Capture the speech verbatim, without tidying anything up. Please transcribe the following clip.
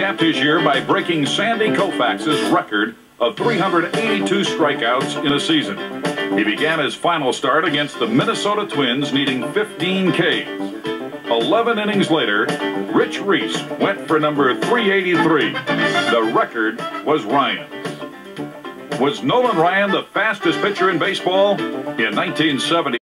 capped his year by breaking Sany Koufax's record of three hundred eighty-two strikeouts in a season. He began his final start against the Minnesota Twins, needing fifteen Ks. eleven innings later, Rich Reese went for number three eighty-three. The record was Ryan's. Was Nolan Ryan the fastest pitcher in baseball? In nineteen seventy,